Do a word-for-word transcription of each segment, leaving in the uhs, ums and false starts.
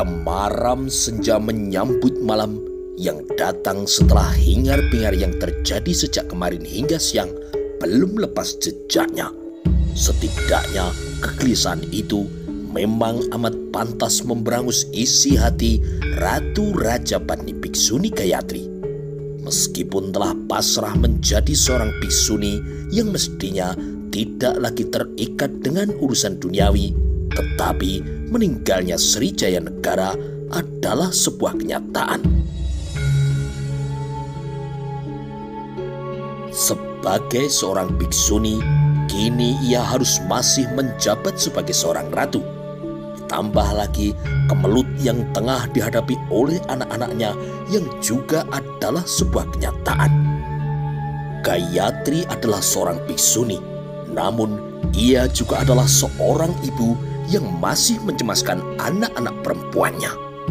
Temaram senja menyambut malam yang datang setelah hingar-bingar yang terjadi sejak kemarin hingga siang belum lepas jejaknya. Setidaknya kegelisahan itu memang amat pantas memberangus isi hati Ratu Rajapatni Biksuni Gayatri. Meskipun telah pasrah menjadi seorang biksuni yang mestinya tidak lagi terikat dengan urusan duniawi, tetapi meninggalnya Srijaya Negara adalah sebuah kenyataan. Sebagai seorang biksuni, kini ia harus masih menjabat sebagai seorang ratu. Tambah lagi kemelut yang tengah dihadapi oleh anak-anaknya yang juga adalah sebuah kenyataan. Gayatri adalah seorang biksuni, namun ia juga adalah seorang ibu yang masih mencemaskan anak-anak perempuannya.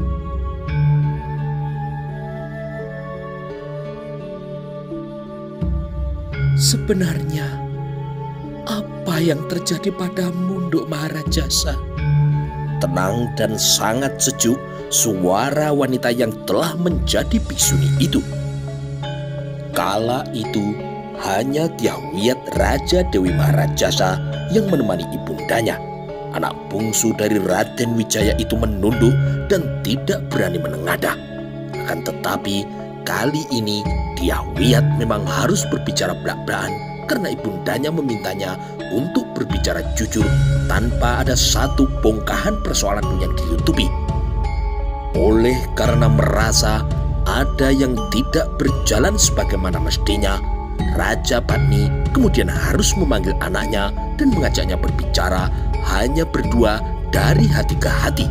Sebenarnya, apa yang terjadi padamu, Nduk Maharajasa? Tenang dan sangat sejuk suara wanita yang telah menjadi biksuni itu. Kala itu hanya Dyahwiyat Raja Dewi Maharajasa yang menemani ibundanya. Anak bungsu dari Raden Wijaya itu menunduk dan tidak berani menengadah. Akan tetapi kali ini Dyahwiyat memang harus berbicara belak-belakan karena ibundanya memintanya untuk berbicara jujur tanpa ada satu bongkahan persoalan pun yang ditutupi. Oleh karena merasa ada yang tidak berjalan sebagaimana mestinya, Rajapatni kemudian harus memanggil anaknya dan mengajaknya berbicara hanya berdua dari hati ke hati.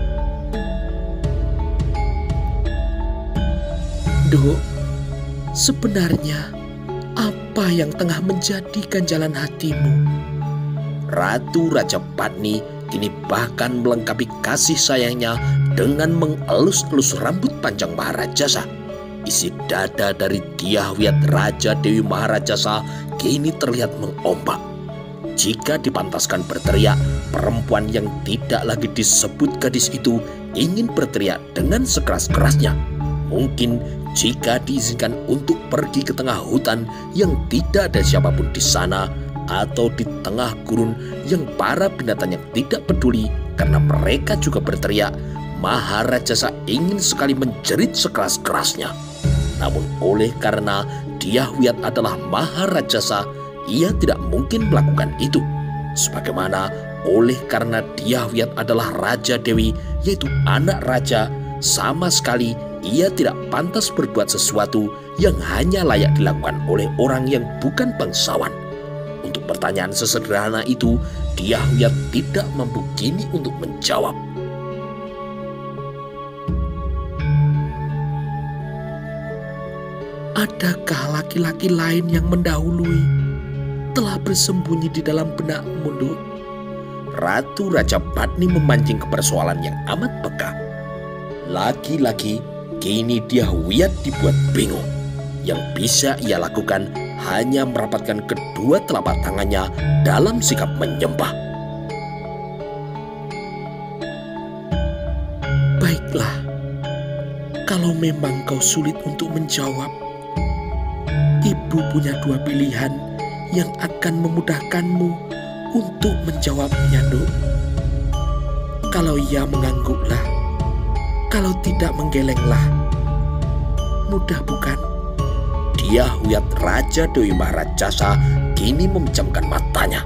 Nduk, sebenarnya apa yang tengah menjadikan jalan hatimu? Ratu Rajapatni kini bahkan melengkapi kasih sayangnya dengan mengelus-elus rambut panjang Maharajasa. Isi dada dari Dyahwiyat Raja Dewi Maharajasa kini terlihat mengombak. Jika dipantaskan berteriak, perempuan yang tidak lagi disebut gadis itu ingin berteriak dengan sekeras-kerasnya. Mungkin jika diizinkan untuk pergi ke tengah hutan yang tidak ada siapapun di sana, atau di tengah gurun yang para binatang yang tidak peduli karena mereka juga berteriak, Maharajasa ingin sekali menjerit sekeras-kerasnya. Namun oleh karena Dyahwiyat adalah Maharajasa, ia tidak mungkin melakukan itu. Sebagaimana oleh karena Dyahwiyat adalah Raja Dewi, yaitu anak raja, sama sekali ia tidak pantas berbuat sesuatu yang hanya layak dilakukan oleh orang yang bukan bangsawan. Untuk pertanyaan sesederhana itu, Dyahwiyat tidak mampu kini untuk menjawab. Adakah laki-laki lain yang mendahului telah bersembunyi di dalam benakmu, Nduk? Ratu Rajapatni memancing ke persoalan yang amat peka. Lagi-lagi kini Dyahwiyat dibuat bingung. Yang bisa ia lakukan hanya merapatkan kedua telapak tangannya dalam sikap menyembah. Baiklah, kalau memang kau sulit untuk menjawab, ibu punya dua pilihan yang akan memudahkanmu untuk menjawabnya, Nduk. Kalau ia mengangguklah, kalau tidak menggelenglah. Mudah bukan? Dyahwiyat Raja Dewi Maharajasa kini memejamkan matanya.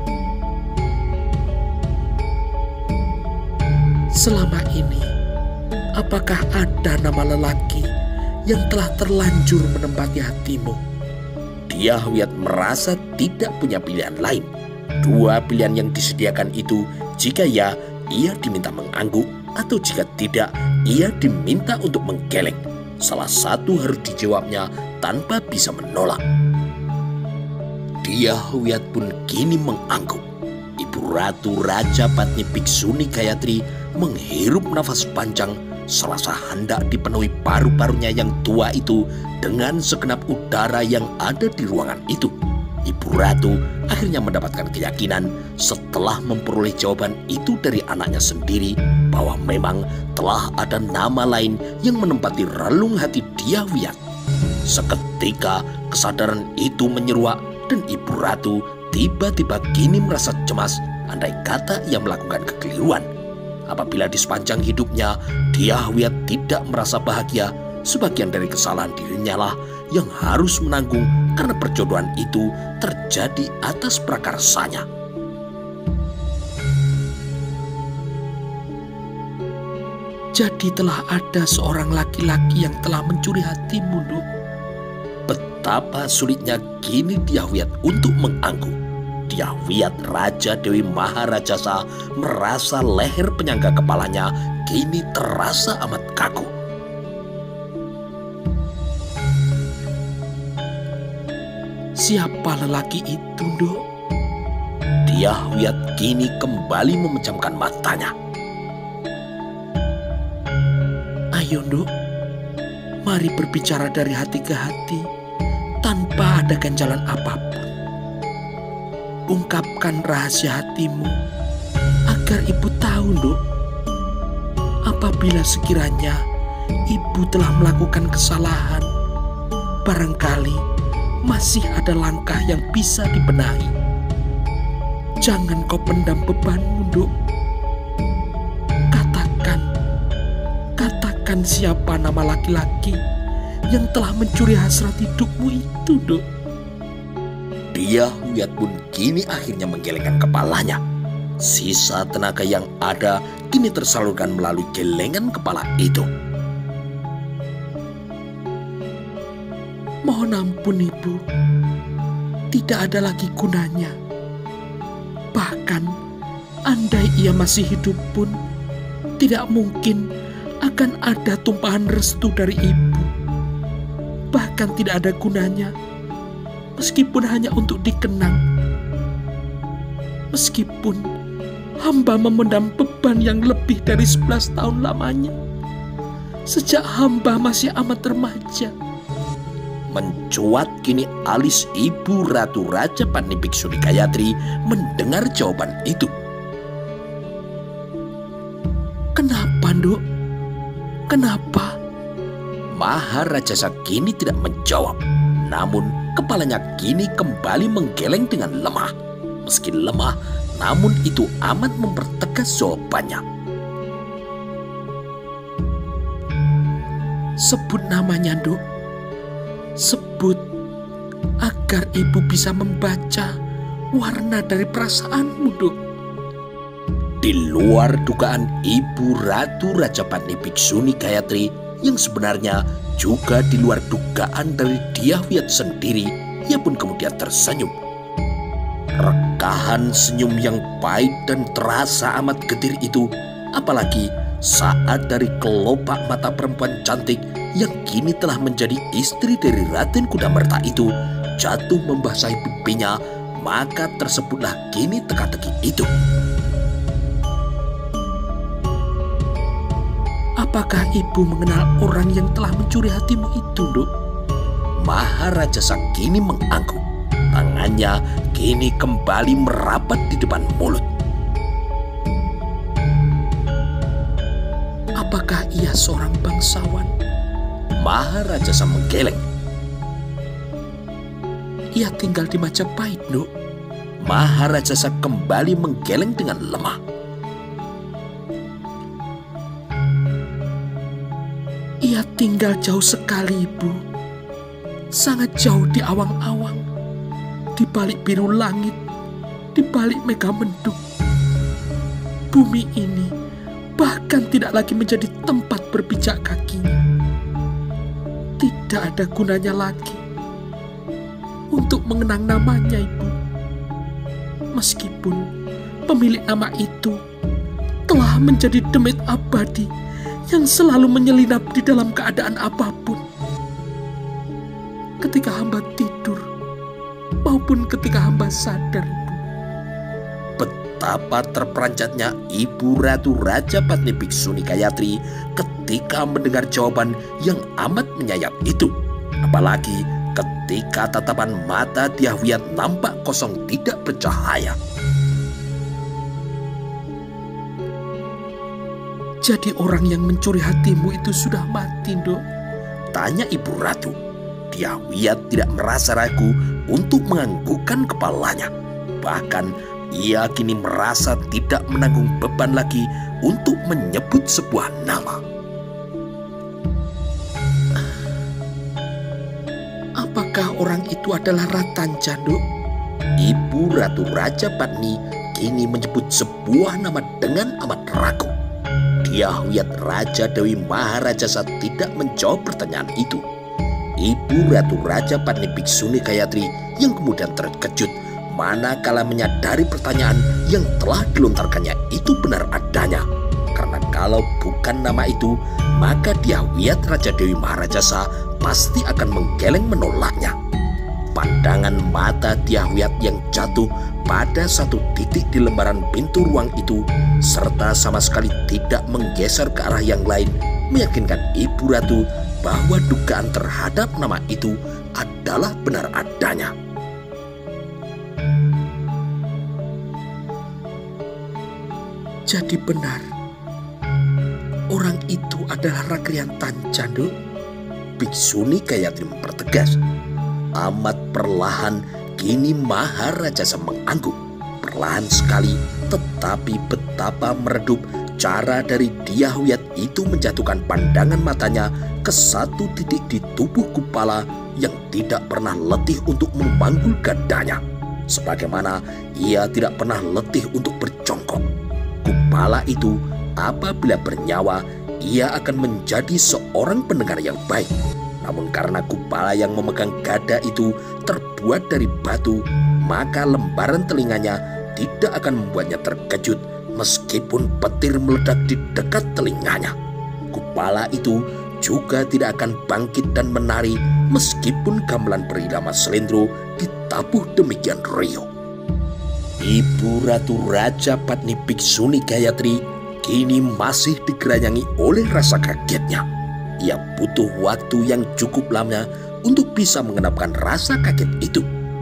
Selama ini, apakah ada nama lelaki yang telah terlanjur menempati hatimu? Dyahwiyat merasa tidak punya pilihan lain. Dua pilihan yang disediakan itu, jika ya, ia diminta mengangguk, atau jika tidak, ia diminta untuk menggeleng. Salah satu harus dijawabnya tanpa bisa menolak. Dyahwiyat pun kini mengangguk. Ibu Ratu Rajapatni Biksuni Gayatri menghirup nafas panjang, serasa hendak dipenuhi paru-parunya yang tua itu dengan segenap udara yang ada di ruangan itu. Ibu Ratu akhirnya mendapatkan keyakinan setelah memperoleh jawaban itu dari anaknya sendiri bahwa memang telah ada nama lain yang menempati relung hati Dyah Wiyat. Seketika kesadaran itu menyeruak dan Ibu Ratu tiba-tiba kini merasa cemas andai kata ia melakukan kekeliruan. Apabila di sepanjang hidupnya Dyah Wiyat tidak merasa bahagia, sebagian dari kesalahan dirinya lah yang harus menanggung karena perjodohan itu terjadi atas prakarsanya. Jadi telah ada seorang laki-laki yang telah mencuri hatimu, Nduk. Betapa sulitnya kini Dyah Wiyat untuk mengangguk. Dyah Wiyat Raja Dewi Maharajasa merasa leher penyangga kepalanya kini terasa amat kaku. Siapa lelaki itu, Nduk? Dyah Wiyat kini kembali memejamkan matanya. Ayo, Nduk, mari berbicara dari hati ke hati tanpa ada ganjalan apapun. Ungkapkan rahasia hatimu agar ibu tahu, Nduk. Apabila sekiranya ibu telah melakukan kesalahan, barangkali masih ada langkah yang bisa dibenahi. Jangan kau pendam bebanmu, Nduk. Katakan siapa nama laki-laki yang telah mencuri hasrat hidupmu itu, Nduk. Dyah Wiyat pun kini akhirnya menggelengkan kepalanya. Sisa tenaga yang ada kini tersalurkan melalui gelengan kepala itu. Mohon ampun, Ibu. Tidak ada lagi gunanya. Bahkan andai ia masih hidup pun tidak mungkin akan ada tumpahan restu dari ibu. Bahkan tidak ada gunanya, meskipun hanya untuk dikenang. Meskipun hamba memendam beban yang lebih dari sebelas tahun lamanya, sejak hamba masih amat remaja. Mencuat kini alis Ibu Ratu Rajapatni Biksuni Gayatri mendengar jawaban itu. Kenapa, Nduk? Kenapa? Maharajasa kini tidak menjawab, namun kepalanya kini kembali menggeleng dengan lemah. Meski lemah, namun itu amat mempertegas jawabannya. Sebut namanya, Nduk. Sebut agar ibu bisa membaca warna dari perasaanmu, Nduk. Di luar dugaan Ibu Ratu Rajapatni Biksuni Gayatri, yang sebenarnya juga di luar dugaan dari Dyah Wiyat sendiri, ia pun kemudian tersenyum. Rekahan senyum yang pahit dan terasa amat getir itu, apalagi saat dari kelopak mata perempuan cantik yang kini telah menjadi istri dari Raden Kudamerta itu jatuh membasahi pipinya, maka tersebutlah kini teka-teki itu. Apakah ibu mengenal orang yang telah mencuri hatimu itu, Nduk? Maharajasa kini mengangguk. Tangannya kini kembali merapat di depan mulut. Apakah ia seorang bangsawan? Maharajasa menggeleng. Ia tinggal di Majapahit, Nduk. Maharajasa kembali menggeleng dengan lemah. Ia tinggal jauh sekali, Ibu. Sangat jauh di awang-awang, di balik biru langit, di balik megamendung. Bumi ini bahkan tidak lagi menjadi tempat berpijak kakinya. Tidak ada gunanya lagi untuk mengenang namanya, Ibu. Meskipun pemilik nama itu telah menjadi demit abadi yang selalu menyelinap di dalam keadaan apapun. Ketika hamba tidur maupun ketika hamba sadar, Ibu. Betapa terperancatnya Ibu Ratu Rajapatni Biksuni Gayatri ketika mendengar jawaban yang amat menyayat itu. Apalagi ketika tatapan mata Dyah Wiyat nampak kosong tidak bercahaya. Jadi orang yang mencuri hatimu itu sudah mati, Nduk? Tanya Ibu Ratu. Dyahwiyat tidak merasa ragu untuk menganggukkan kepalanya. Bahkan ia kini merasa tidak menanggung beban lagi untuk menyebut sebuah nama. Apakah orang itu adalah Ratanca, Nduk? Ibu Ratu Rajapatni kini menyebut sebuah nama dengan amat ragu. Dyahwiyat Raja Dewi Maharajasa tidak menjawab pertanyaan itu. Ibu Ratu Rajapatni Biksuni Gayatri yang kemudian terkejut manakala menyadari pertanyaan yang telah dilontarkannya itu benar adanya. Karena kalau bukan nama itu, maka Dyahwiyat Raja Dewi Maharajasa pasti akan menggeleng menolaknya. Pandangan mata Dyahwiyat yang jatuh pada satu titik di lembaran pintu ruang itu, serta sama sekali tidak menggeser ke arah yang lain, meyakinkan Ibu Ratu bahwa dugaan terhadap nama itu adalah benar adanya. Jadi benar, orang itu adalah Rakriantanca, Nduk? Biksuni Gayatri mempertegas. Amat perlahan kini Maharajasa mengangguk. Perlahan sekali, tetapi betapa meredup cara dari Dyahwiyat itu menjatuhkan pandangan matanya ke satu titik di tubuh Kupala yang tidak pernah letih untuk memanggul gadanya. Sebagaimana ia tidak pernah letih untuk berjongkok. Kupala itu apabila bernyawa, ia akan menjadi seorang pendengar yang baik. Namun karena Kupala yang memegang gada itu terbuat dari batu, maka lembaran telinganya tidak akan membuatnya terkejut meskipun petir meledak di dekat telinganya. Kupala itu juga tidak akan bangkit dan menari meskipun gamelan berirama selendro ditabuh demikian riuh. Ibu Ratu Rajapatni Biksuni Gayatri kini masih digeranyangi oleh rasa kagetnya. Ia butuh waktu yang cukup lama untuk bisa mengenapkan rasa kaget itu.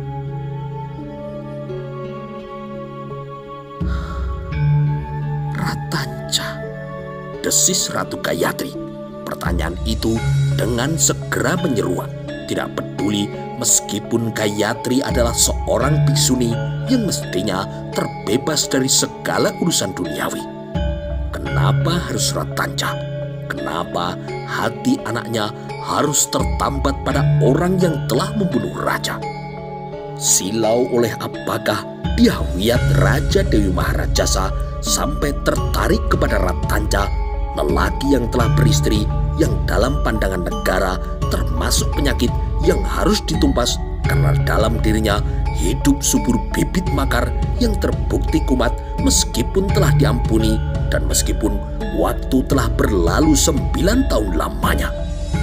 Ratanca, desis Ratu Gayatri. Pertanyaan itu dengan segera menyeruak. Tidak peduli meskipun Gayatri adalah seorang biksuni yang mestinya terbebas dari segala urusan duniawi. Kenapa harus Ratanca? Kenapa hati anaknya harus tertambat pada orang yang telah membunuh raja? Silau oleh apakah Dyahwiyat Raja Dewi Maharajasa sampai tertarik kepada Ratanca, lelaki yang telah beristri, yang dalam pandangan negara termasuk penyakit yang harus ditumpas karena dalam dirinya hidup subur bibit makar yang terbukti kumat meskipun telah diampuni dan meskipun waktu telah berlalu sembilan tahun lamanya.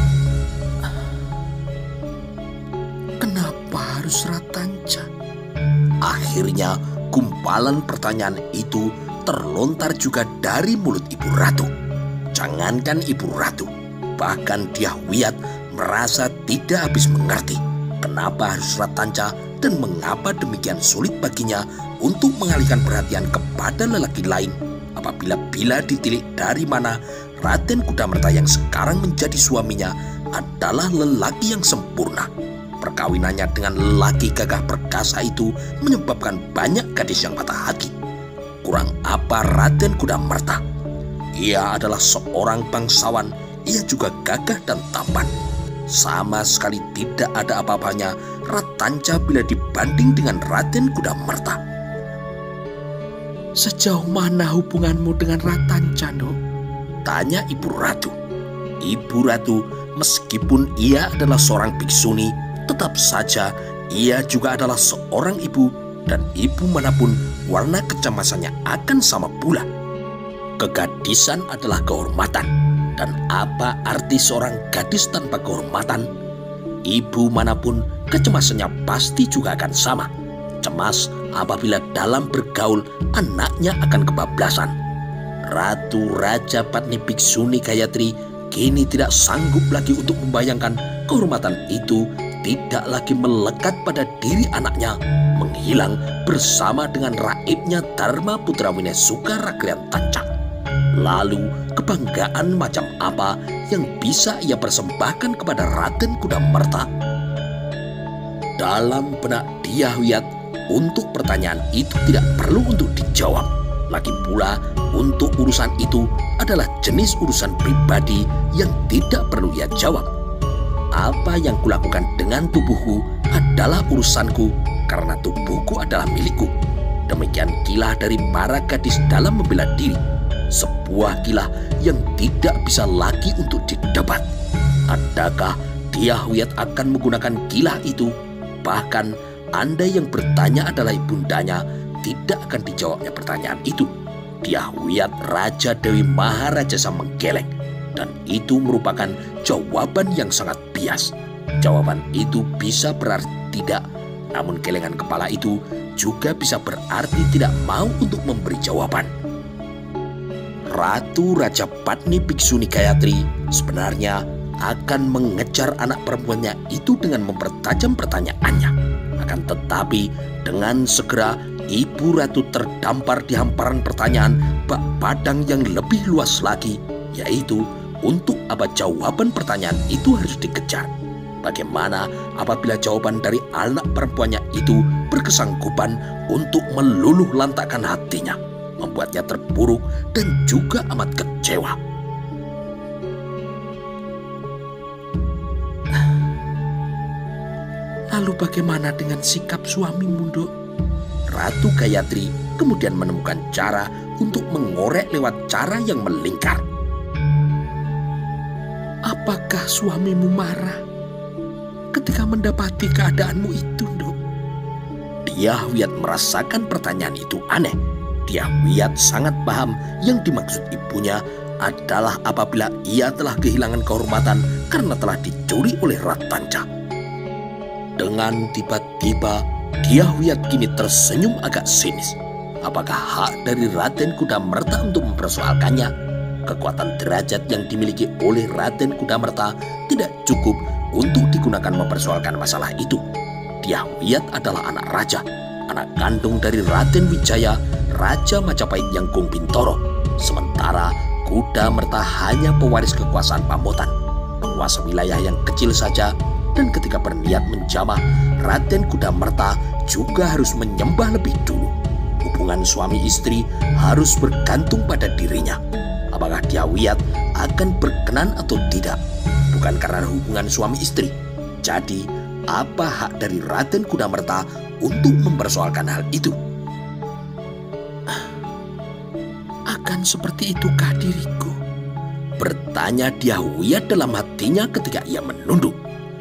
Kenapa harus Ratanca? Akhirnya gumpalan pertanyaan itu terlontar juga dari mulut Ibu Ratu. Jangankan Ibu Ratu, bahkan Dyahwiyat merasa tidak habis mengerti kenapa harus Ratanca dan mengapa demikian sulit baginya untuk mengalihkan perhatian kepada lelaki lain apabila bila ditilik dari mana Raden Kudamerta yang sekarang menjadi suaminya adalah lelaki yang sempurna. Perkawinannya dengan lelaki gagah perkasa itu menyebabkan banyak gadis yang patah hati. Kurang apa Raden Kudamerta? Ia adalah seorang bangsawan, ia juga gagah dan tampan. Sama sekali tidak ada apa-apanya Ratanca bila dibanding dengan Raden Kudamerta. Sejauh mana hubunganmu dengan Ratanca, Nduk? Tanya Ibu Ratu. Ibu Ratu meskipun ia adalah seorang biksuni, tetap saja ia juga adalah seorang ibu, dan ibu manapun warna kecemasannya akan sama pula. Kegadisan adalah kehormatan, dan apa arti seorang gadis tanpa kehormatan? Ibu manapun kecemasannya pasti juga akan sama. Cemas apabila dalam bergaul anaknya akan kebablasan. Ratu Rajapatni Biksuni Gayatri kini tidak sanggup lagi untuk membayangkan kehormatan itu tidak lagi melekat pada diri anaknya, menghilang bersama dengan raibnya Dharma Putra Winesuka Rakriantanca. Lalu kebanggaan macam apa yang bisa ia persembahkan kepada Raden Kudamerta? Dalam benak Dyah Wiyat, untuk pertanyaan itu tidak perlu untuk dijawab. Lagi pula untuk urusan itu adalah jenis urusan pribadi yang tidak perlu ia jawab. Apa yang kulakukan dengan tubuhku adalah urusanku, karena tubuhku adalah milikku. Demikian kilah dari para gadis dalam membela diri. Sebuah kilah yang tidak bisa lagi untuk didebat. Adakah Dyah Wiyat akan menggunakan kilah itu? Bahkan andai yang bertanya adalah ibundanya, tidak akan dijawabnya pertanyaan itu. Dyah Wiyat Raja Dewi Maharajasa menggeleng, dan itu merupakan jawaban yang sangat bias. Jawaban itu bisa berarti tidak, namun gelengan kepala itu juga bisa berarti tidak mau untuk memberi jawaban. Ratu Rajapatni Biksuni Gayatri sebenarnya akan mengejar anak perempuannya itu dengan mempertajam pertanyaannya. Akan tetapi dengan segera Ibu Ratu terdampar di hamparan pertanyaan bak padang yang lebih luas lagi, yaitu untuk apa jawaban pertanyaan itu harus dikejar. Bagaimana apabila jawaban dari anak perempuannya itu berkesanggupan untuk meluluh lantakkan hatinya, membuatnya terpuruk dan juga amat kecewa. Lalu bagaimana dengan sikap suamimu, Nduk? Ratu Gayatri kemudian menemukan cara untuk mengorek lewat cara yang melingkar. Apakah suamimu marah ketika mendapati keadaanmu itu, Nduk? Dyah Wiyat merasakan pertanyaan itu aneh. Dyah Wiyat sangat paham yang dimaksud ibunya adalah apabila ia telah kehilangan kehormatan karena telah dicuri oleh Ratanca. Dengan tiba-tiba Dyah Wiyat kini tersenyum agak sinis. Apakah hak dari Raden Kudamerta untuk mempersoalkannya? Kekuatan derajat yang dimiliki oleh Raden Kudamerta tidak cukup untuk digunakan mempersoalkan masalah itu. Dyah Wiyat adalah anak raja, anak kandung dari Raden Wijaya, Raja Majapahit yang Gung Bintoro. Sementara Kudamerta hanya pewaris kekuasaan Pamotan, penguasa wilayah yang kecil saja. Dan ketika berniat menjamah, Raden Kudamerta juga harus menyembah lebih dulu. Hubungan suami istri harus bergantung pada dirinya. Apakah Dyah Wiyat akan berkenan atau tidak? Bukan karena hubungan suami istri. Jadi, apa hak dari Raden Kudamerta untuk mempersoalkan hal itu? Akan seperti itukah diriku? Bertanya Dyah Wiyat dalam hatinya ketika ia menunduk.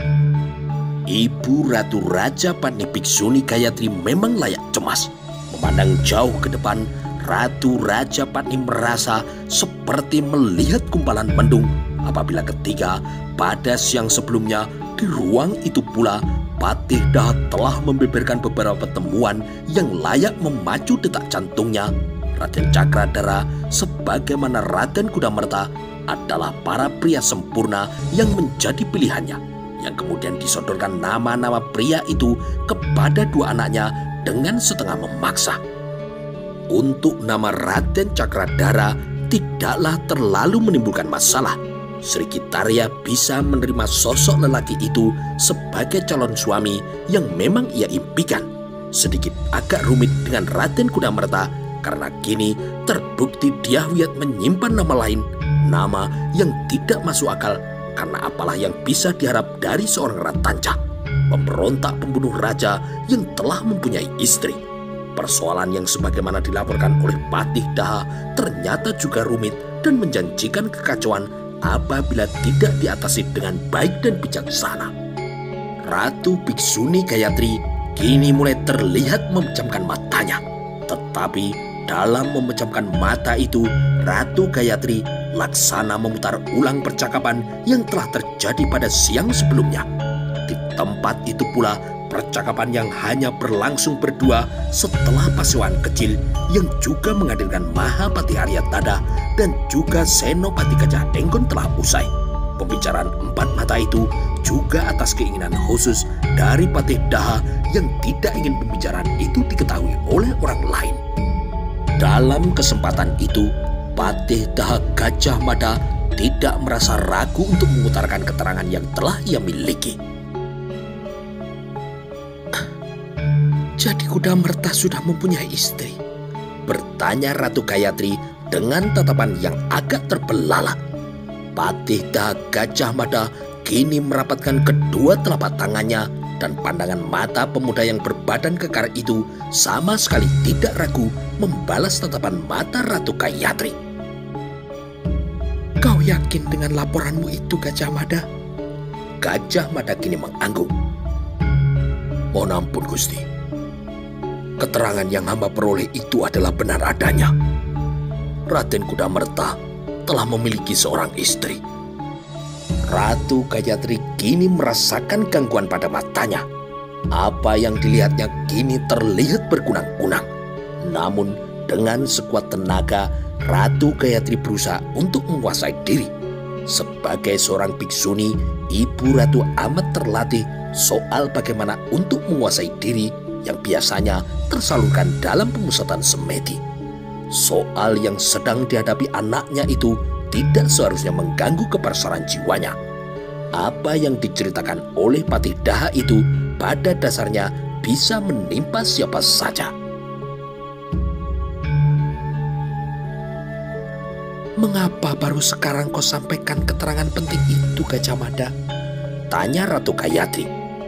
Ibu Ratu Rajapatni Biksuni Gayatri memang layak cemas. Memandang jauh ke depan, Ratu Rajapatni merasa seperti melihat gumpalan mendung apabila ketika pada siang sebelumnya di ruang itu pula Patih Daha telah membeberkan beberapa temuan yang layak memacu detak jantungnya. Raden Cakradara sebagaimana Raden Kudamerta adalah para pria sempurna yang menjadi pilihannya, yang kemudian disodorkan nama-nama pria itu kepada dua anaknya dengan setengah memaksa. Untuk nama Raden Cakradara tidaklah terlalu menimbulkan masalah. Sri Kitarya bisa menerima sosok lelaki itu sebagai calon suami yang memang ia impikan. Sedikit agak rumit dengan Raden Kudamerta karena kini terbukti Dyah Wiyat menyimpan nama lain, nama yang tidak masuk akal. Karena apalah yang bisa diharap dari seorang Ratanca, pemberontak pembunuh raja yang telah mempunyai istri. Persoalan yang sebagaimana dilaporkan oleh Patih Daha ternyata juga rumit dan menjanjikan kekacauan apabila tidak diatasi dengan baik dan bijaksana. Ratu Biksuni Gayatri kini mulai terlihat memejamkan matanya. Tetapi dalam memejamkan mata itu, Ratu Gayatri laksana memutar ulang percakapan yang telah terjadi pada siang sebelumnya. Di tempat itu pula percakapan yang hanya berlangsung berdua setelah Pasewan Kecil yang juga menghadirkan Mahapati Aryatada dan juga Senopati Gajah Enggon telah usai. Pembicaraan empat mata itu juga atas keinginan khusus dari Patih Daha yang tidak ingin pembicaraan itu diketahui oleh orang lain. Dalam kesempatan itu, Patih Daha Gajah Mada tidak merasa ragu untuk mengutarakan keterangan yang telah ia miliki. Jadi Kudamerta sudah mempunyai istri? Bertanya Ratu Gayatri dengan tatapan yang agak terbelalak. Patih Daha Gajah Mada kini merapatkan kedua telapak tangannya dan pandangan mata pemuda yang berbadan kekar itu sama sekali tidak ragu membalas tatapan mata Ratu Gayatri. Kau yakin dengan laporanmu itu, Gajah Mada? Gajah Mada kini mengangguk. Mohon ampun Gusti. Keterangan yang hamba peroleh itu adalah benar adanya. Raden Kudamerta telah memiliki seorang istri. Ratu Gayatri kini merasakan gangguan pada matanya. Apa yang dilihatnya kini terlihat berkunang-kunang. Namun dengan sekuat tenaga, Ratu Gayatri berusaha untuk menguasai diri. Sebagai seorang biksuni, Ibu Ratu amat terlatih soal bagaimana untuk menguasai diri yang biasanya tersalurkan dalam pemusatan semedi. Soal yang sedang dihadapi anaknya itu tidak seharusnya mengganggu kebersaran jiwanya. Apa yang diceritakan oleh Patih Daha itu pada dasarnya bisa menimpa siapa saja. Mengapa baru sekarang kau sampaikan keterangan penting itu, Gajah Mada? Tanya Ratu Gayatri.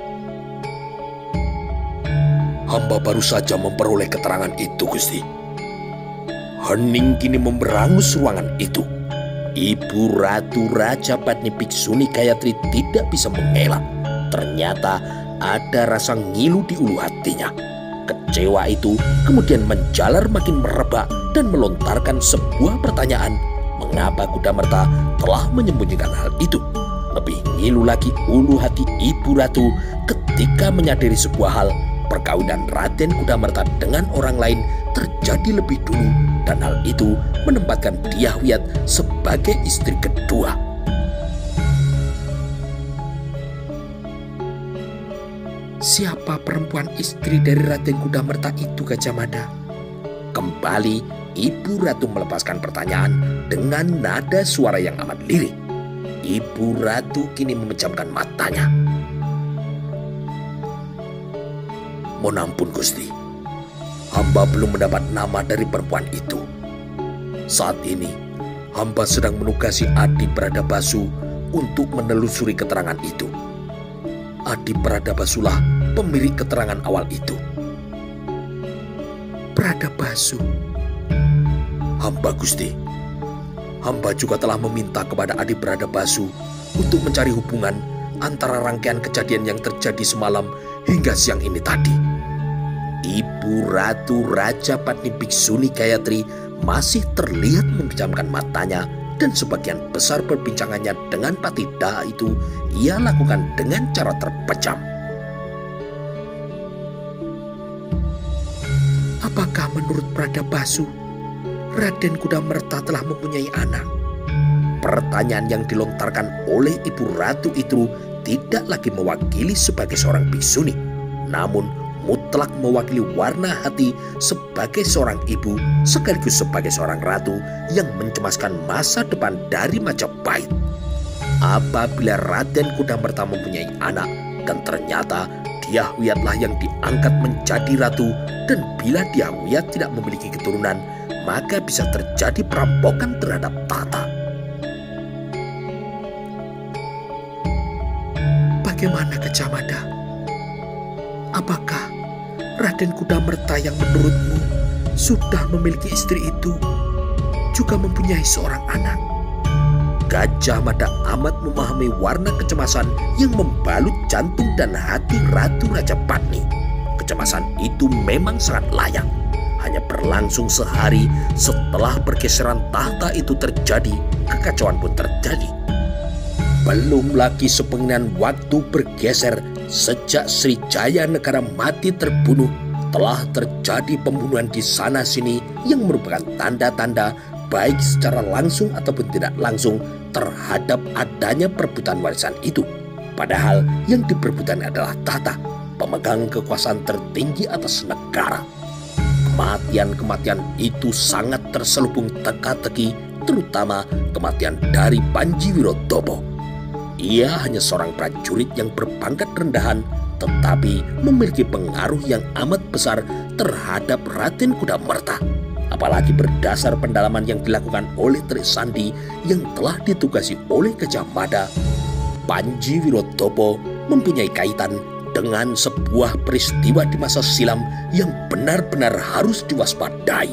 Hamba baru saja memperoleh keterangan itu, Gusti. Hening kini memberangus ruangan itu. Ibu Ratu Rajapatni Biksuni Gayatri tidak bisa mengelak. Ternyata ada rasa ngilu di ulu hatinya. Kecewa itu kemudian menjalar makin merebak dan melontarkan sebuah pertanyaan. Mengapa Kudamerta telah menyembunyikan hal itu? Lebih ngilu lagi ulu hati Ibu Ratu ketika menyadari sebuah hal. Perkawinan Raden Kudamerta dengan orang lain terjadi lebih dulu dan hal itu menempatkan Dyah Wiyat sebagai istri kedua. Siapa perempuan istri dari Raden Kudamerta itu, Gajah Mada? Kembali Ibu Ratu melepaskan pertanyaan dengan nada suara yang amat lirih. Ibu Ratu kini memejamkan matanya. Mohon ampun Gusti, hamba belum mendapat nama dari perempuan itu. Saat ini, hamba sedang menugasi Adi Bradhabasu untuk menelusuri keterangan itu. Adi Bradhabasulah pemilik keterangan awal itu. Bradhabasu? Hamba Gusti, hamba juga telah meminta kepada Adi Bradhabasu untuk mencari hubungan antara rangkaian kejadian yang terjadi semalam hingga siang ini tadi. Ibu Ratu Rajapatni Biksuni Gayatri masih terlihat memejamkan matanya dan sebagian besar perbincangannya dengan Patih Daha itu ia lakukan dengan cara terpejam. Apakah menurut Bradhabasu Raden Kudamerta telah mempunyai anak? Pertanyaan yang dilontarkan oleh Ibu Ratu itu tidak lagi mewakili sebagai seorang biksuni, namun mutlak mewakili warna hati sebagai seorang ibu sekaligus sebagai seorang ratu yang mencemaskan masa depan dari Majapahit. Apabila Raden Kudamerta mempunyai anak dan ternyata Dyah Wiyatlah yang diangkat menjadi ratu, dan bila Dyah Wiyat tidak memiliki keturunan, maka bisa terjadi perampokan terhadap tahta. Bagaimana, Gajah Mada? Apakah Raden Kudamerta yang menurutmu sudah memiliki istri itu juga mempunyai seorang anak? Gajah Mada amat memahami warna kecemasan yang membalut jantung dan hati Ratu Rajapatni. Kecemasan itu memang sangat layak. Hanya berlangsung sehari setelah pergeseran tahta itu terjadi, kekacauan pun terjadi. Belum lagi sepengengan waktu bergeser sejak Srijaya Negara mati terbunuh, telah terjadi pembunuhan di sana sini yang merupakan tanda-tanda baik secara langsung ataupun tidak langsung terhadap adanya perebutan warisan itu. Padahal yang diperebutkan adalah tahta, pemegang kekuasaan tertinggi atas negara. Kematian-kematian itu sangat terselubung teka-teki, terutama kematian dari Panji Wirotopo. Ia hanya seorang prajurit yang berpangkat rendahan, tetapi memiliki pengaruh yang amat besar terhadap Raden Kudamerta. Apalagi berdasar pendalaman yang dilakukan oleh Telik Sandi yang telah ditugasi oleh Gajah Mada, Panji Wirotopo mempunyai kaitan dengan sebuah peristiwa di masa silam yang benar-benar harus diwaspadai.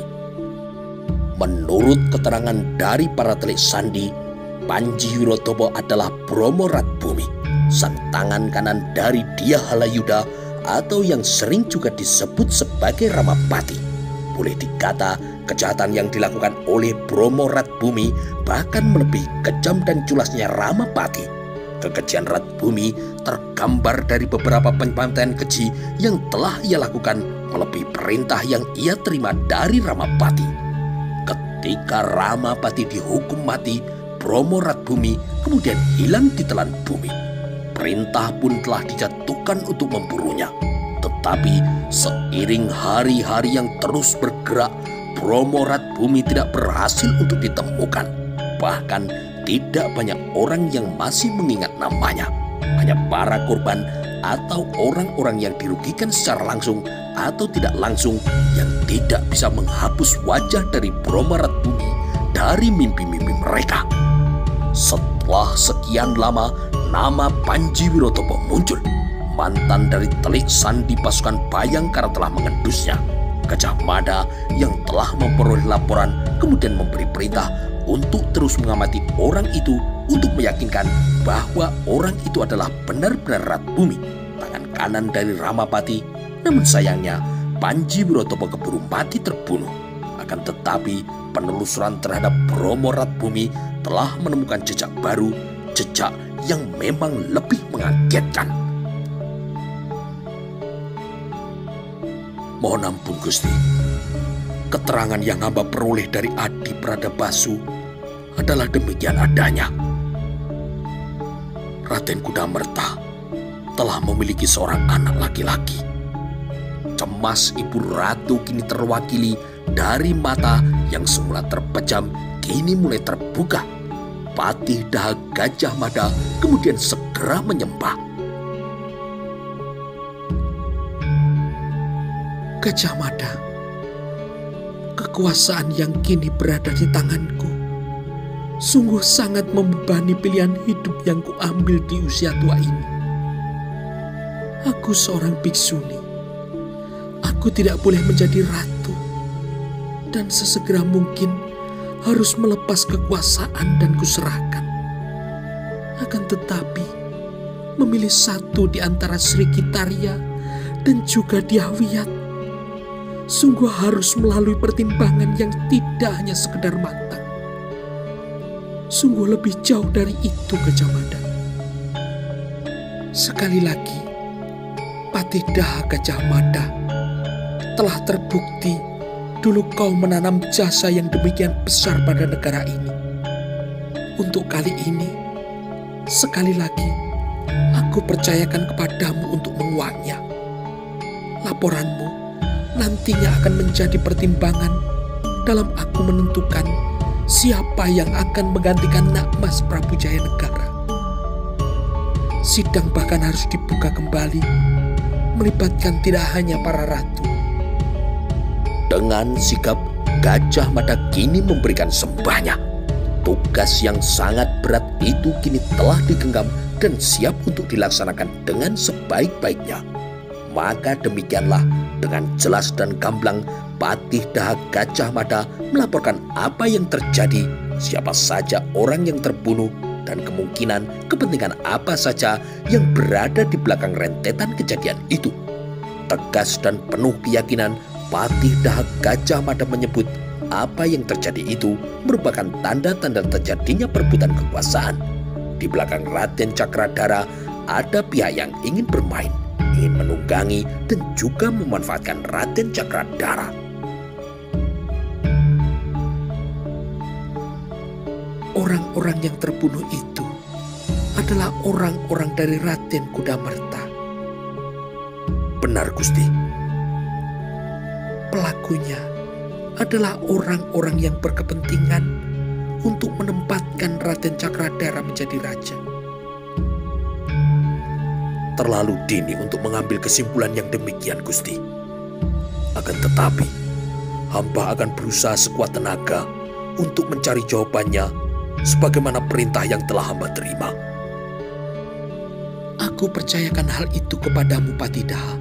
Menurut keterangan dari para Telik Sandi, Panji Wirotopo adalah Bromo Ratbumi, sang tangan kanan dari Dyah Halayuda atau yang sering juga disebut sebagai Ramapati. Boleh dikata kejahatan yang dilakukan oleh Bromo Ratbumi bahkan melebihi kejam dan culasnya Ramapati. Kekejian Ratbumi tergambar dari beberapa pembantaian keji yang telah ia lakukan melebihi perintah yang ia terima dari Ramapati. Ketika Ramapati dihukum mati, Bromo Ratbumi kemudian hilang di telan bumi. Perintah pun telah dijatuhkan untuk memburunya. Tetapi seiring hari-hari yang terus bergerak, Bromo Ratbumi tidak berhasil untuk ditemukan. Bahkan tidak banyak orang yang masih mengingat namanya. Hanya para korban atau orang-orang yang dirugikan secara langsung atau tidak langsung yang tidak bisa menghapus wajah dari Bromo Ratbumi dari mimpi-mimpi mereka. Setelah sekian lama, nama Panji Wirotopo muncul. Mantan dari Telik Sandi pasukan Bayangkara telah mengendusnya. Gajah Mada yang telah memperoleh laporan kemudian memberi perintah untuk terus mengamati orang itu untuk meyakinkan bahwa orang itu adalah benar-benar Ratbumi, tangan kanan dari Ramapati. Namun sayangnya Panji Wirotopo keburu mati terbunuh. Akan tetapi penelusuran terhadap Bromo Ratbumi telah menemukan jejak baru, jejak yang memang lebih mengagetkan. Mohon ampun Gusti, keterangan yang hamba peroleh dari Adi Pradabasu adalah demikian adanya. Raden Kudamerta telah memiliki seorang anak laki-laki. Cemas Ibu Ratu kini terwakili dari mata yang semula terpejam kini mulai terbuka. Patih Daha Gajah Mada kemudian segera menyembah. Gajah Mada, kekuasaan yang kini berada di tanganku sungguh sangat membebani pilihan hidup yang kuambil di usia tua ini. Aku seorang bhiksuni. Aku tidak boleh menjadi ratu dan sesegera mungkin harus melepas kekuasaan dan kuserahkan. Akan tetapi, memilih satu di antara Sri Kitaria dan juga Dyah Wiyat sungguh harus melalui pertimbangan yang tidak hanya sekedar matang. Sungguh lebih jauh dari itu, Gajah Mada. Sekali lagi, Patih Daha Gajah Mada, telah terbukti dulu kau menanam jasa yang demikian besar pada negara ini. Untuk kali ini, sekali lagi, aku percayakan kepadamu untuk menguaknya. Laporanmu nantinya akan menjadi pertimbangan dalam aku menentukan siapa yang akan menggantikan Nak Mas Prabu Jayanegara. Sidang bahkan harus dibuka kembali, melibatkan tidak hanya para ratu. Dengan sigap, Gajah Mada kini memberikan sembahnya. Tugas yang sangat berat itu kini telah digenggam dan siap untuk dilaksanakan dengan sebaik-baiknya. Maka demikianlah dengan jelas dan gamblang Patih Daha Gajah Mada melaporkan apa yang terjadi, siapa saja orang yang terbunuh, dan kemungkinan kepentingan apa saja yang berada di belakang rentetan kejadian itu. Tegas dan penuh keyakinan, Patih Daha Gajah Mada menyebut apa yang terjadi itu merupakan tanda-tanda terjadinya perebutan kekuasaan. Di belakang Raden Cakradhara ada pihak yang ingin bermain, ingin menunggangi dan juga memanfaatkan Raden Cakradhara. Orang-orang yang terbunuh itu adalah orang-orang dari Raden Kudamerta. Benar, Gusti. pelakunya adalah orang-orang yang berkepentingan untuk menempatkan Raden Cakradhara menjadi raja. Terlalu dini untuk mengambil kesimpulan yang demikian, Gusti. Akan tetapi, hamba akan berusaha sekuat tenaga untuk mencari jawabannya sebagaimana perintah yang telah hamba terima. Aku percayakan hal itu kepadamu, Patidaha.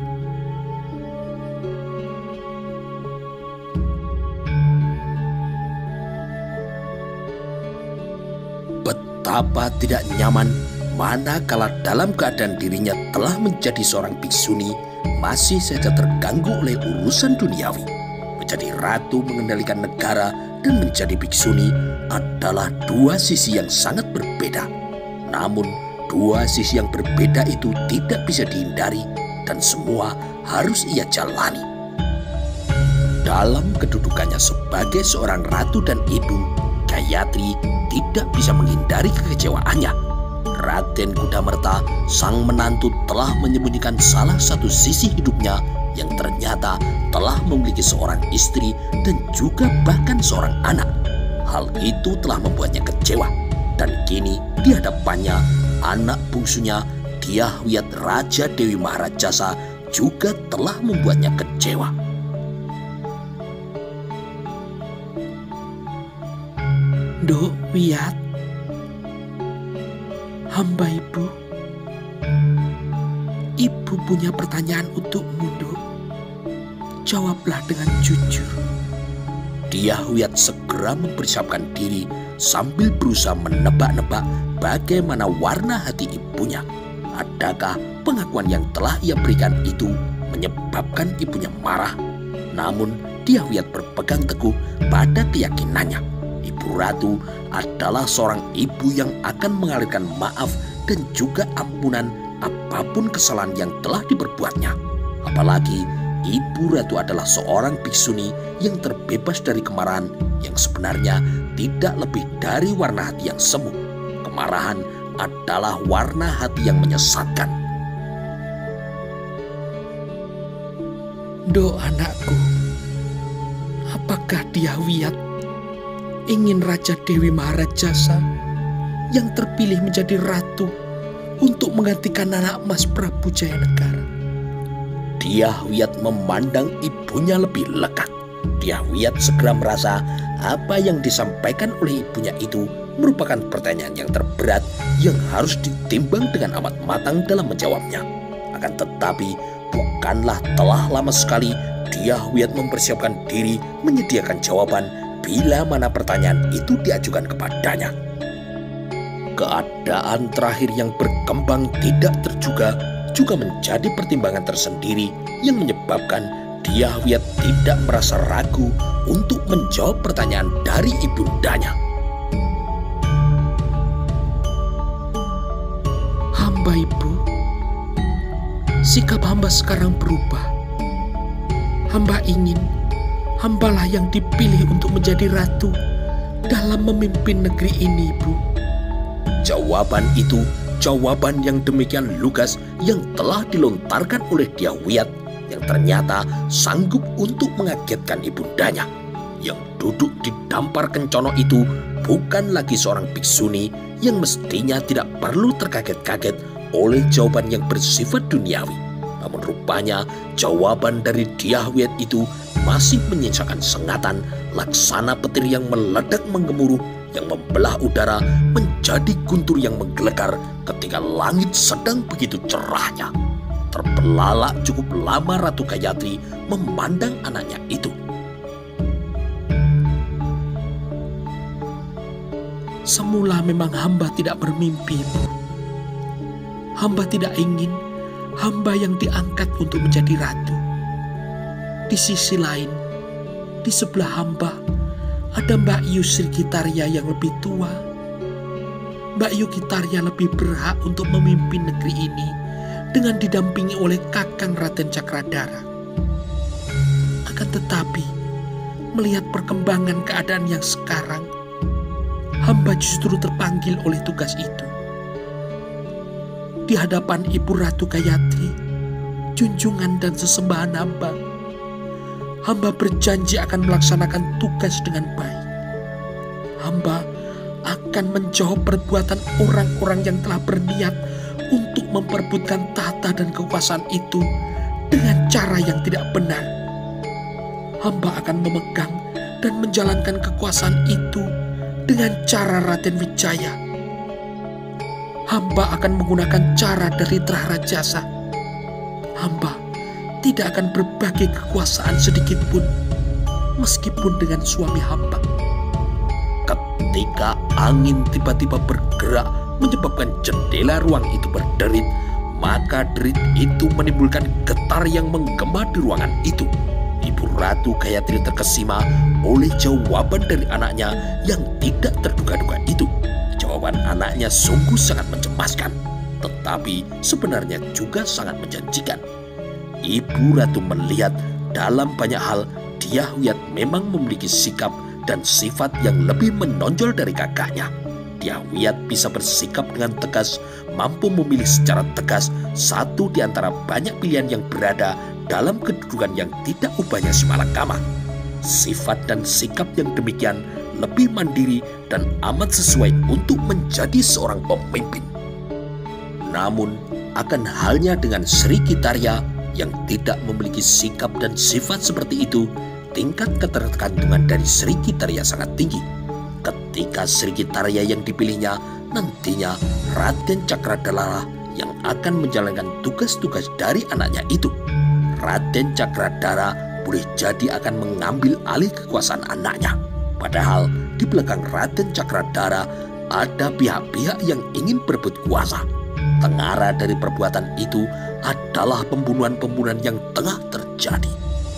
Betapa tidak nyaman manakala dalam keadaan dirinya telah menjadi seorang biksuni masih saja terganggu oleh urusan duniawi. Menjadi ratu mengendalikan negara dan menjadi biksuni adalah dua sisi yang sangat berbeda. Namun dua sisi yang berbeda itu tidak bisa dihindari dan semua harus ia jalani. Dalam kedudukannya sebagai seorang ratu dan ibu, Gayatri tidak bisa menghindari kekecewaannya. Raden Kudamerta, sang menantu, telah menyembunyikan salah satu sisi hidupnya yang ternyata telah memiliki seorang istri dan juga bahkan seorang anak. Hal itu telah membuatnya kecewa. Dan kini di hadapannya anak bungsunya, Dyahwiyat Raja Dewi Maharajasa, juga telah membuatnya kecewa. Nduk Wiyat, hamba ibu. Ibu punya pertanyaan untukmu, Nduk. Jawablah dengan jujur. Dyahwiyat segera mempersiapkan diri sambil berusaha menebak-nebak bagaimana warna hati ibunya. Adakah pengakuan yang telah ia berikan itu menyebabkan ibunya marah? Namun Dyahwiyat berpegang teguh pada keyakinannya. Ibu Ratu adalah seorang ibu yang akan mengalirkan maaf dan juga ampunan apapun kesalahan yang telah diperbuatnya. Apalagi Ibu Ratu adalah seorang biksuni yang terbebas dari kemarahan yang sebenarnya tidak lebih dari warna hati yang semu. Kemarahan adalah warna hati yang menyesatkan. Nduk anakku, apakah Dyahwiyat ingin Raja Dewi Maharajasa yang terpilih menjadi ratu untuk menggantikan anak Mas Prabu Jayanegara? Dyahwiyat memandang ibunya lebih lekat. Dyahwiyat segera merasa apa yang disampaikan oleh ibunya itu merupakan pertanyaan yang terberat yang harus ditimbang dengan amat matang dalam menjawabnya. Akan tetapi bukanlah telah lama sekali Dyahwiyat mempersiapkan diri menyediakan jawaban bila mana pertanyaan itu diajukan kepadanya. Keadaan terakhir yang berkembang tidak terduga juga menjadi pertimbangan tersendiri yang menyebabkan Dyahwiyat tidak merasa ragu untuk menjawab pertanyaan dari ibundanya. Hamba ibu, sikap hamba sekarang berubah. Hamba ingin hambalah yang dipilih untuk menjadi ratu dalam memimpin negeri ini, Ibu. Jawaban itu jawaban yang demikian lugas yang telah dilontarkan oleh Dyahwiyat yang ternyata sanggup untuk mengagetkan ibundanya. Yang duduk di dampar kencono itu bukan lagi seorang biksuni yang mestinya tidak perlu terkaget-kaget oleh jawaban yang bersifat duniawi. Namun rupanya jawaban dari Dyahwiyat itu masih menyisakan sengatan laksana petir yang meledak menggemuruh yang membelah udara menjadi guntur yang menggelegar ketika langit sedang begitu cerahnya. Terbelalak cukup lama Ratu Gayatri memandang anaknya itu. Semula memang hamba tidak bermimpi, Ibu. Hamba tidak ingin hamba yang diangkat untuk menjadi ratu. Di sisi lain, di sebelah hamba ada Mbak Yu Sri Gitarya yang lebih tua. Mbak Yu Gitarya lebih berhak untuk memimpin negeri ini dengan didampingi oleh Kakang Raden Cakradhara. Akan tetapi, melihat perkembangan keadaan yang sekarang, hamba justru terpanggil oleh tugas itu. Di hadapan Ibu Ratu Gayatri, junjungan dan sesembahan hamba, hamba berjanji akan melaksanakan tugas dengan baik. Hamba akan menjawab perbuatan orang-orang yang telah berniat untuk memperebutkan tahta dan kekuasaan itu dengan cara yang tidak benar. Hamba akan memegang dan menjalankan kekuasaan itu dengan cara Raden Wijaya. Hamba akan menggunakan cara dari Trahara Jasa. Hamba tidak akan berbagi kekuasaan sedikit pun, meskipun dengan suami hamba. Ketika angin tiba-tiba bergerak menyebabkan jendela ruang itu berderit, maka derit itu menimbulkan getar yang menggema di ruangan itu. Ibu Ratu Gayatri terkesima oleh jawaban dari anaknya yang tidak terduga-duga itu. Jawaban anaknya sungguh sangat mencemaskan, tetapi sebenarnya juga sangat menjanjikan. Ibu Ratu melihat dalam banyak hal Dyahwiyat memang memiliki sikap dan sifat yang lebih menonjol dari kakaknya. Dyahwiyat bisa bersikap dengan tegas, mampu memilih secara tegas satu di antara banyak pilihan yang berada dalam kedudukan yang tidak ubahnya simalakama. Sifat dan sikap yang demikian lebih mandiri dan amat sesuai untuk menjadi seorang pemimpin. Namun, akan halnya dengan Sri Kitarya yang tidak memiliki sikap dan sifat seperti itu, tingkat ketergantungan dari Sri Kitarya sangat tinggi. Ketika Sri Kitarya yang dipilihnya nantinya Raden Cakradara yang akan menjalankan tugas-tugas dari anaknya itu. Raden Cakradara boleh jadi akan mengambil alih kekuasaan anaknya. Padahal di belakang Raden Cakradara ada pihak-pihak yang ingin berebut kuasa. Tengara dari perbuatan itu adalah pembunuhan-pembunuhan yang tengah terjadi.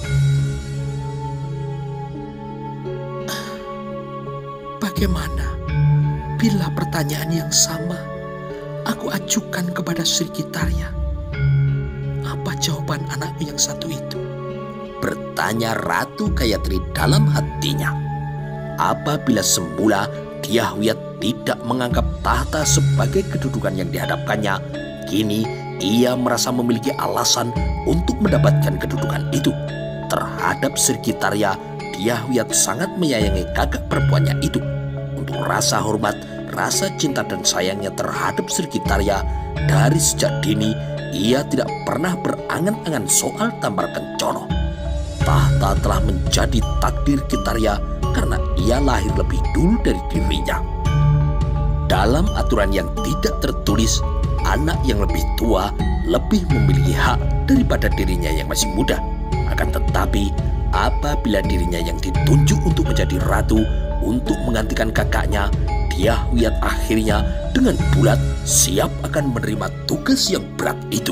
Bagaimana bila pertanyaan yang sama aku ajukan kepada Sri Kitarya? Apa jawaban anakku yang satu itu? Bertanya Ratu Gayatri dalam hatinya. Apabila semula Dyahwiyat tidak menganggap tahta sebagai kedudukan yang dihadapkannya, kini ia merasa memiliki alasan untuk mendapatkan kedudukan itu. Terhadap Sri Kitarya, Dyahwiyat sangat menyayangi kakak perempuannya itu. Untuk rasa hormat, rasa cinta dan sayangnya terhadap Sri Kitarya, dari sejak dini ia tidak pernah berangan-angan soal Tampar Kencono. Tahta telah menjadi takdir Kitarya karena ia lahir lebih dulu dari dirinya. Dalam aturan yang tidak tertulis, anak yang lebih tua lebih memiliki hak daripada dirinya yang masih muda. Akan tetapi, apabila dirinya yang ditunjuk untuk menjadi ratu untuk menggantikan kakaknya, Dyahwiyat akhirnya dengan bulat siap akan menerima tugas yang berat itu.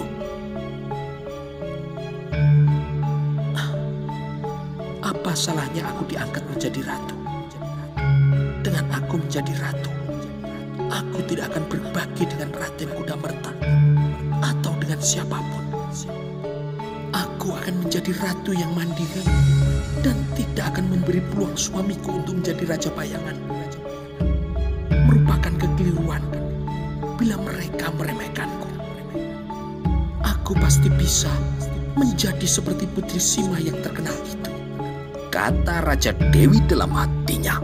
Apa salahnya aku diangkat menjadi ratu? Dengan aku menjadi ratu, aku tidak akan berbagi dengan Raden Kudamerta atau dengan siapapun. Aku akan menjadi ratu yang mandiri dan tidak akan memberi peluang suamiku untuk menjadi raja bayangan. Merupakan kekeliruan bila mereka meremehkanku. Aku pasti bisa menjadi seperti Putri Sima yang terkenal itu, kata Raja Dewi dalam hatinya.